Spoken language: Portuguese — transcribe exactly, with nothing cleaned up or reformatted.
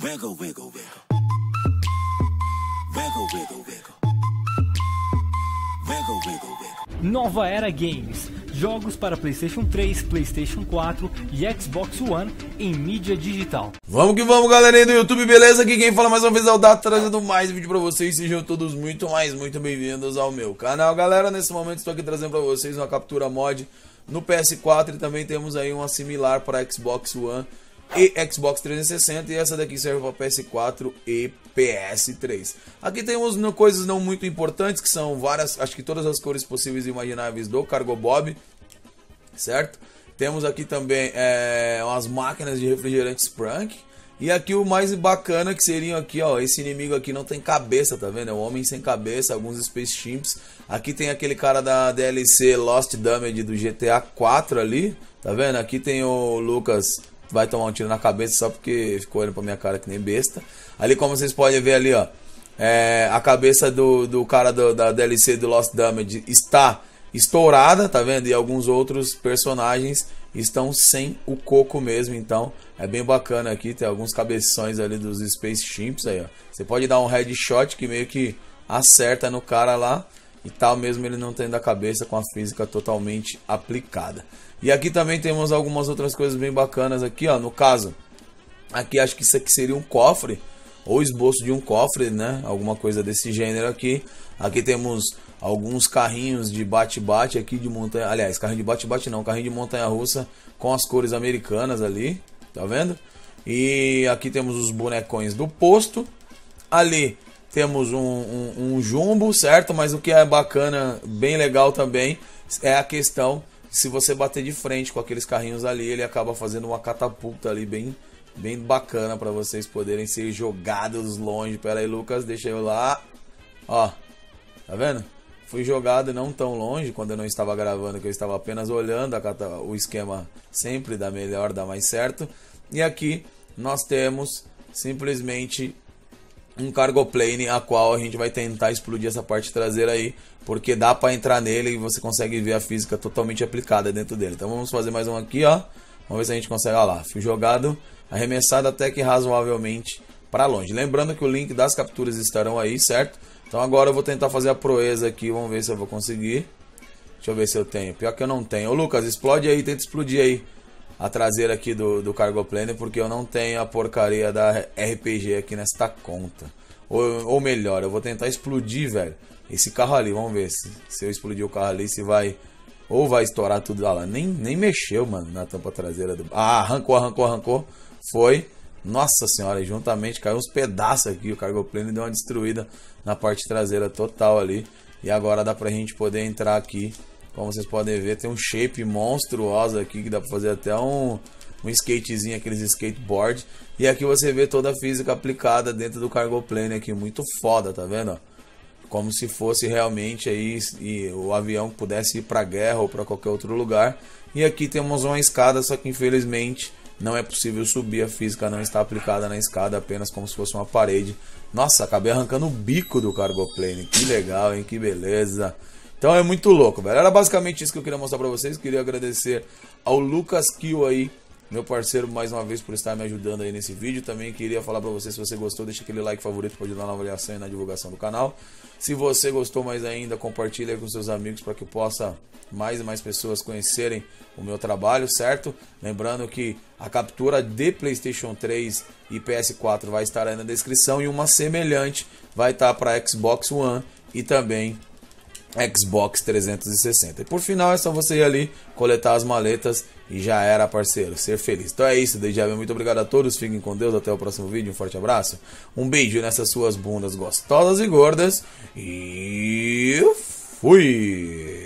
Wiggle, wiggle, wiggle. Wiggle, wiggle, wiggle. Wiggle, wiggle, wiggle. Nova Era Games. Jogos para PlayStation três, PlayStation quatro e Xbox One em mídia digital. Vamos que vamos, galerinha do YouTube, beleza? Aqui quem fala mais uma vez é o Dato, trazendo mais vídeo pra vocês. Sejam todos muito mais, muito bem-vindos ao meu canal. Galera, nesse momento estou aqui trazendo pra vocês uma captura mod no P S quatro e também temos aí uma similar para Xbox One e Xbox trezentos e sessenta, e essa daqui serve para P S quatro e P S três. Aqui temos no, coisas não muito importantes, que são várias, acho que todas as cores possíveis e imagináveis do Cargo Bob, certo? Temos aqui também é, umas máquinas de refrigerante Sprunk. E aqui o mais bacana que seriam aqui, ó, esse inimigo aqui não tem cabeça, tá vendo? É um homem sem cabeça, alguns Space Chimps. Aqui tem aquele cara da D L C Lost Damage do G T A quatro ali, tá vendo? Aqui tem o Lucas, vai tomar um tiro na cabeça só porque ficou olhando pra minha cara que nem besta. Ali, como vocês podem ver ali, ó, é, a cabeça do, do cara do, da D L C do Lost Damage está estourada, tá vendo? E alguns outros personagens estão sem o coco mesmo, então é bem bacana aqui, tem alguns cabeções ali dos Space Chimps aí, ó. Você pode dar um headshot que meio que acerta no cara lá e tal, mesmo ele não tendo a cabeça com a física totalmente aplicada. E aqui também temos algumas outras coisas bem bacanas aqui, ó. No caso, aqui acho que isso aqui seria um cofre, ou esboço de um cofre, né? Alguma coisa desse gênero aqui. Aqui temos alguns carrinhos de bate-bate aqui de montanha. Aliás, carrinho de bate-bate não, carrinho de montanha-russa com as cores americanas ali, tá vendo? E aqui temos os bonecões do posto. Ali temos um, um, um jumbo, certo? Mas o que é bacana, bem legal também, é a questão, se você bater de frente com aqueles carrinhos ali, ele acaba fazendo uma catapulta ali bem, bem bacana para vocês poderem ser jogados longe. Pera aí, Lucas, deixa eu lá. Ó, tá vendo? Fui jogado não tão longe quando eu não estava gravando, que eu estava apenas olhando a, o esquema sempre dá melhor, dá mais certo. E aqui nós temos simplesmente um cargo plane, a qual a gente vai tentar explodir essa parte traseira aí, porque dá para entrar nele e você consegue ver a física totalmente aplicada dentro dele. Então vamos fazer mais um aqui, ó. Vamos ver se a gente consegue, ó lá, fui jogado, arremessado até que razoavelmente para longe. Lembrando que o link das capturas estarão aí, certo? Então agora eu vou tentar fazer a proeza aqui, vamos ver se eu vou conseguir. Deixa eu ver se eu tenho, pior que eu não tenho. Ô Lucas, explode aí, tenta explodir aí a traseira aqui do, do Cargo Plane, porque eu não tenho a porcaria da R P G aqui nesta conta. Ou, ou melhor, eu vou tentar explodir, velho, esse carro ali, vamos ver se, se eu explodir o carro ali, se vai, ou vai estourar tudo lá. Nem, nem mexeu, mano, na tampa traseira do... Ah, arrancou, arrancou, arrancou, foi... Nossa senhora, juntamente caiu uns pedaços aqui, o Cargo Plane deu uma destruída na parte traseira total ali. E agora dá pra gente poder entrar aqui. Como vocês podem ver, tem um shape monstruoso aqui, que dá pra fazer até um, um skatezinho, aqueles skateboard. E aqui você vê toda a física aplicada dentro do Cargo Plane aqui, muito foda, tá vendo? Como se fosse realmente aí e o avião pudesse ir pra guerra ou pra qualquer outro lugar. E aqui temos uma escada, só que infelizmente não é possível subir, a física não está aplicada na escada, apenas como se fosse uma parede. Nossa, acabei arrancando o bico do Cargo Plane, que legal, hein, que beleza. Então é muito louco, velho. Era basicamente isso que eu queria mostrar pra vocês. Queria agradecer ao Lucas Kill aí, meu parceiro, mais uma vez por estar me ajudando aí nesse vídeo. Também queria falar pra você, se você gostou, deixa aquele like favorito para ajudar na avaliação e na divulgação do canal. Se você gostou mais ainda, compartilha aí com seus amigos para que possa mais e mais pessoas conhecerem o meu trabalho, certo? Lembrando que a captura de PlayStation três e P S quatro vai estar aí na descrição, e uma semelhante vai estar para Xbox One e também Xbox trezentos e sessenta. E por final é só você ir ali, coletar as maletas e já era, parceiro, ser feliz. Então é isso, desde já, muito obrigado a todos, fiquem com Deus, até o próximo vídeo, um forte abraço, um beijo nessas suas bundas gostosas e gordas, e fui!